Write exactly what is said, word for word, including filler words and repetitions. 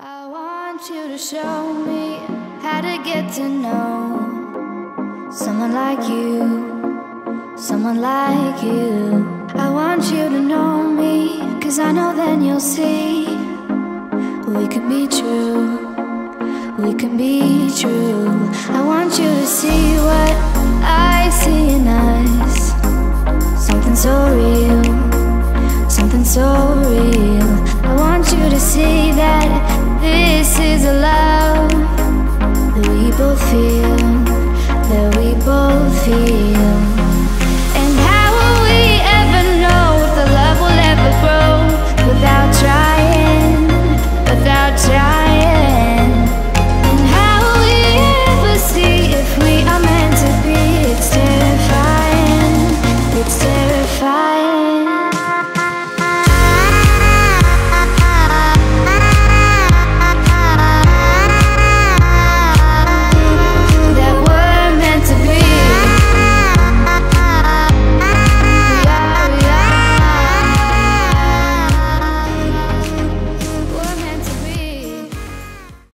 I want you to show me how to get to know someone like you, someone like you. I want you to know me, 'cause I know then you'll see we could be true, we can be true. I want you to see what I see in us, something so real, something so real. I want you to see